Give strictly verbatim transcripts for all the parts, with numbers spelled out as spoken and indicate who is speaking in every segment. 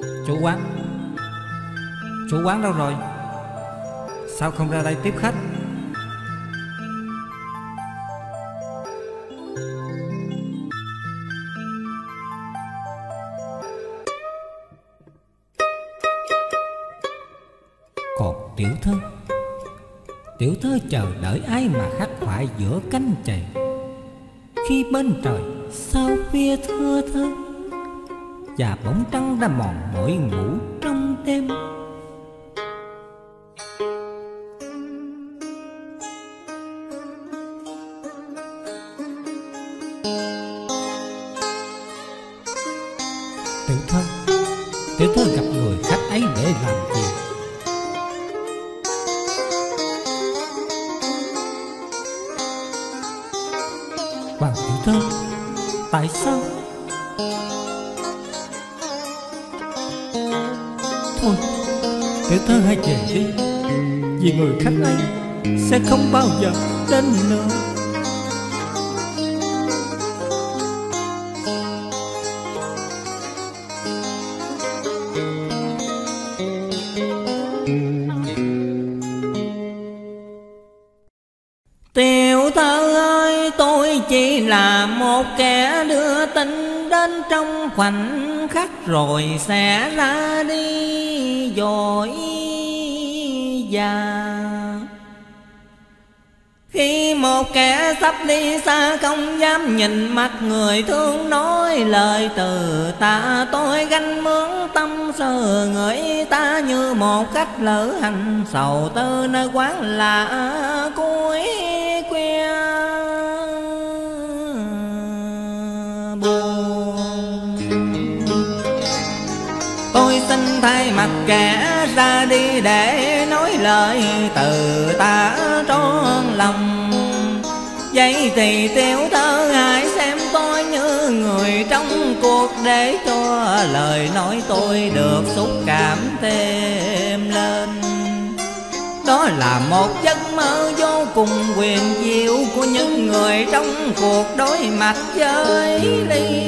Speaker 1: Chủ quán, chủ quán đâu rồi? Sao không ra đây tiếp khách? Còn tiểu thơ, tiểu thơ chờ đợi ai mà khắc khoải giữa cánh chày, khi bên trời sao khuya thưa thơ và bóng trăng đã mòn mỏi ngủ trong đêm. Tiểu thơ, tiểu thơ gặp người khách ấy để làm gì? Hoàng tiểu thơ, tại sao? Thôi, tiểu thơ hãy về đi, vì người khách ấy sẽ không bao giờ đến nữa. Tiểu thơ ơi, tôi chỉ là một kẻ đưa tin đến trong khoảnh khắc rồi sẽ ra đi dội già. Khi một kẻ sắp đi xa không dám nhìn mặt người thương nói lời từ ta, tôi ganh mướn tâm sự người ta như một khách lữ hành sầu tư nơi quán lạ cuối khuya buồn. Tôi xin thay mặt kẻ ra đi để nói lời từ ta trọn lòng. Vậy thì tiểu thơ hãy xem tôi như người trong cuộc để cho lời nói tôi được xúc cảm thêm lên. Đó là một giấc mơ vô cùng quyền diệu của những người trong cuộc đối mặt với ly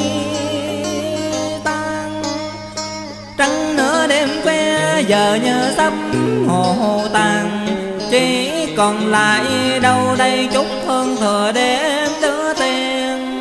Speaker 1: tan. Trăng nửa đêm ve giờ như sắp hồ hồ tàn, chỉ còn lại đâu đây chút hương thừa đêm đưa tiền.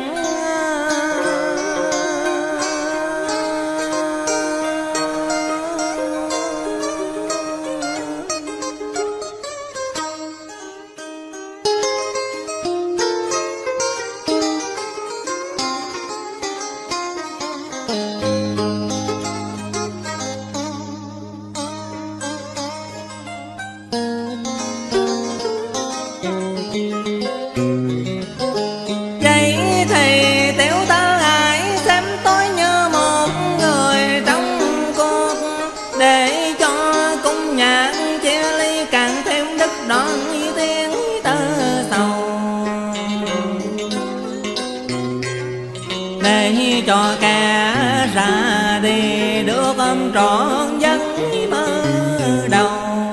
Speaker 1: Cho kẻ ra đi được ôm trọn giấc mơ đầu,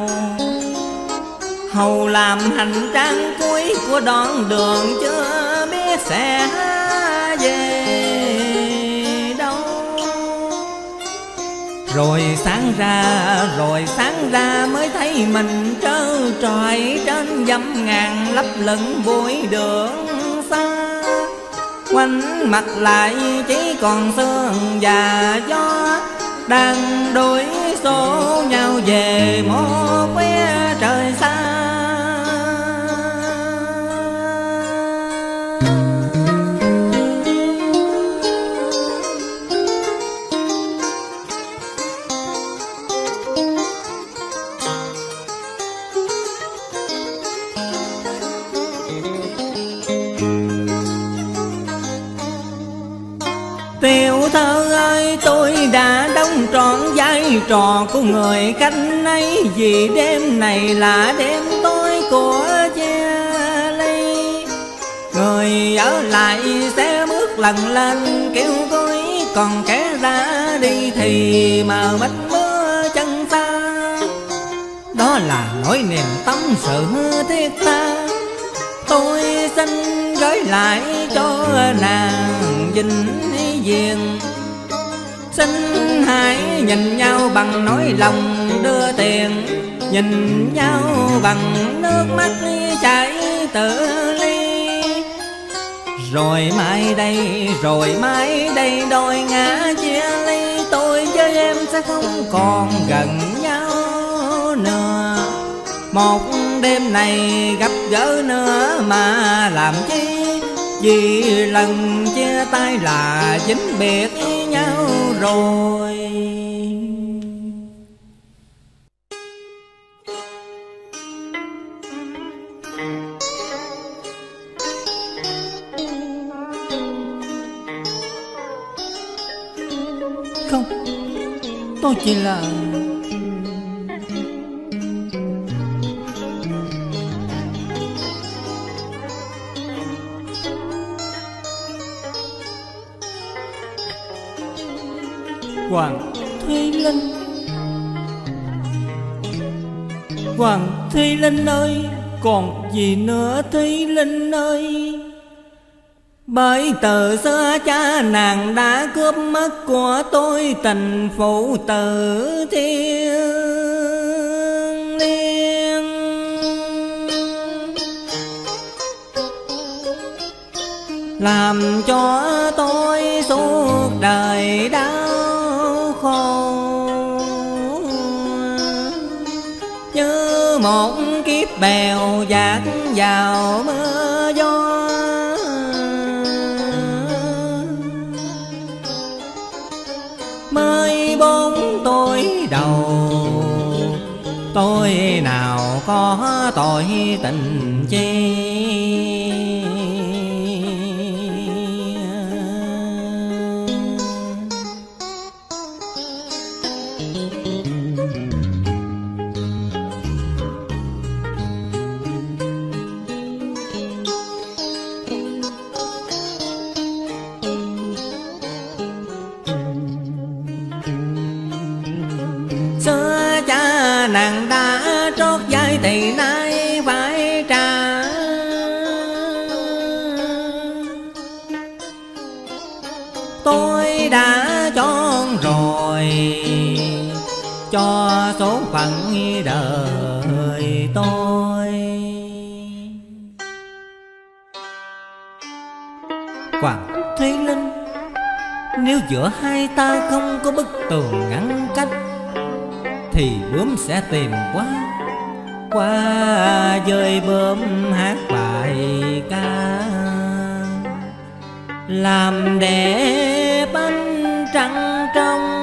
Speaker 1: hầu làm hành trang cuối của đoạn đường chưa biết sẽ về đâu. Rồi sáng ra, rồi sáng ra mới thấy mình trơ trọi trên dăm ngàn lấp lửng bụi đường xa. Quanh mặt lại chỉ còn sương và gió đang đối số nhau về một phía trời xa. Tiểu thơ ơi, tôi đã đóng trọn vai trò của người khách ấy, vì đêm này là đêm tối của chia ly. Người ở lại sẽ bước lần lên kêu tôi, còn kẻ ra đi thì mờ mịt mưa chân xa. Đó là nỗi niềm tâm sự thiết tha, tôi xin gửi lại cho nàng vĩnh viễn. Xin hãy nhìn nhau bằng nỗi lòng đưa tiền, nhìn nhau bằng nước mắt chảy tự ly. Rồi mai đây, rồi mai đây đôi ngã chia ly, tôi với em sẽ không còn gần nhau nữa. Một đêm này gặp gỡ nữa mà làm chi, vì lần chia tay là vĩnh biệt nhau rồi. Không, tôi chỉ là Hoàng Thùy Linh. Hoàng Thùy Linh ơi, còn gì nữa Thùy Linh ơi. Bởi từ xưa cha nàng đã cướp mất của tôi tình phụ tử thiêng liêng. Làm cho tôi suốt đời đau khổ, như một kiếp bèo dạt vào mưa gió. Mới bốn tuổi đầu, tôi nào có tội tình chi. Xưa cha nàng đã trót vai thì nay phải trả. Tôi đã chọn rồi cho số phận đời tôi. Hoàng Thùy Linh, nếu giữa hai ta không có bức tường ngăn cách thì bướm sẽ tìm qua qua dơi bướm hát bài ca, làm đẹp ánh trăng trong.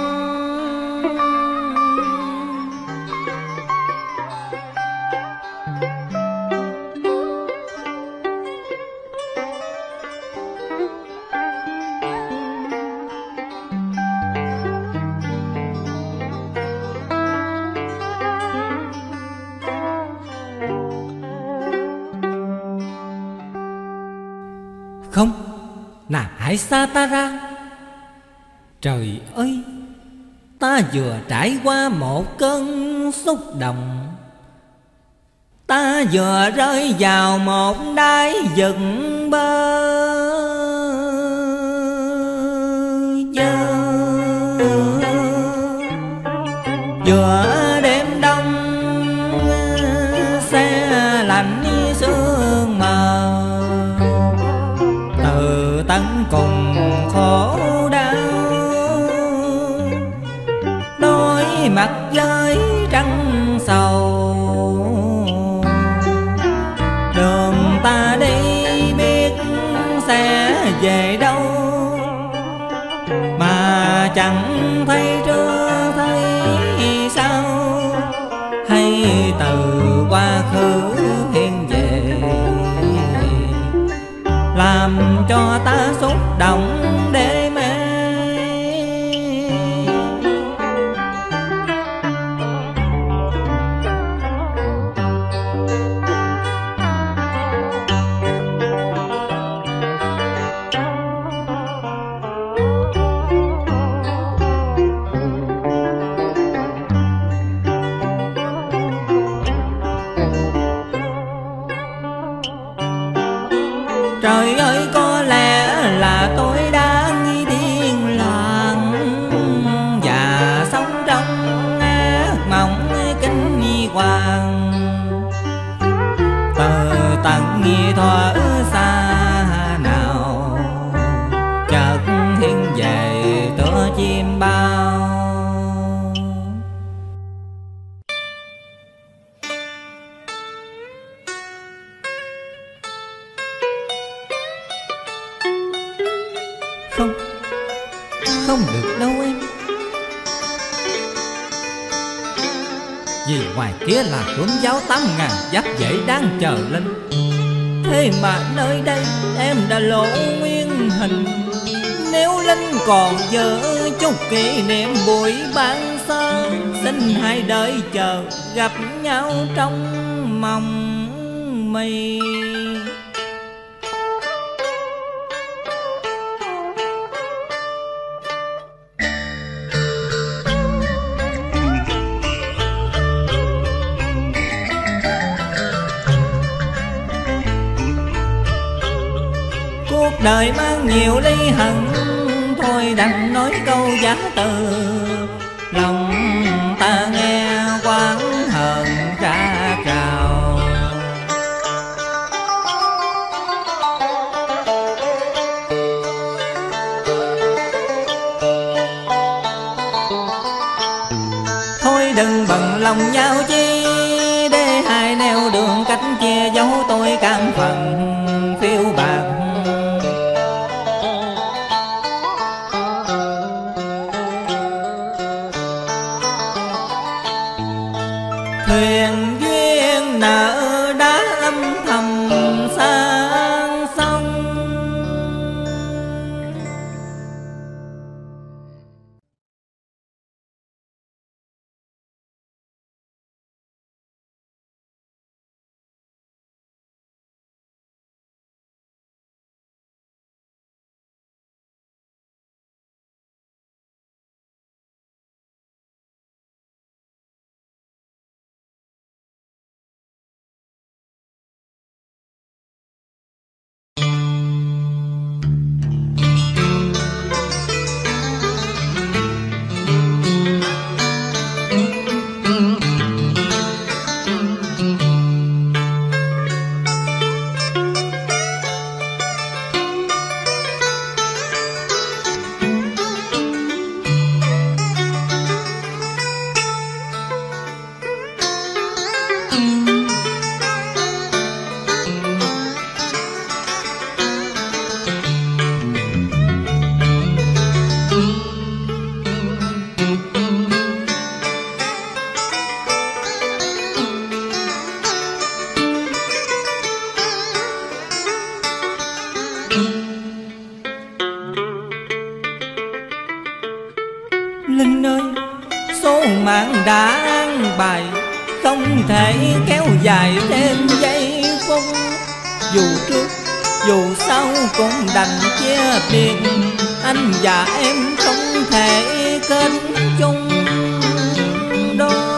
Speaker 1: Không, nàng hãy xa ta ra. Trời ơi, ta vừa trải qua một cơn xúc động, ta vừa rơi vào một đáy vực bơ vơ. Vừa đêm đông xe lạnh sương mờ, từ tận cùng khổ đau, đôi mặt với trăng sầu. Đường ta đi biết sẽ về đâu, mà chẳng thấy trước thấy sau, hay từ quá khứ hiện về, làm cho ta xúc động để mê. vì ngoài kia là tuấn giáo tám ngàn giáp dễ đang chờ linh. Thế mà nơi đây em đã lộ nguyên hình. Nếu linh còn giữ chút kỷ niệm buổi ban sơ, xin hãy đợi chờ gặp nhau trong mộng mì. Cuộc đời mang nhiều ly hận, thôi đành nói câu giá từ. Lòng ta nghe quán hờn ra trào. Thôi đừng bận lòng nhau chi, để hai nẻo đường cách chia dấu tôi cam phận phiêu bạc. Thuyền duyên nợ đã âm thầm sang sông. Linh ơi, số mạng đã an bài, không thể kéo dài thêm giây phút. Dù trước dù sau cũng đành chia biệt, anh và em không thể kết chung đôi.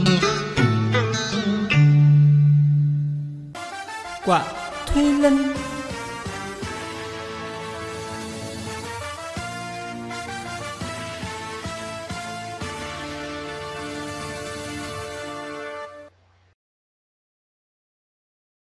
Speaker 1: Quả Thùy Linh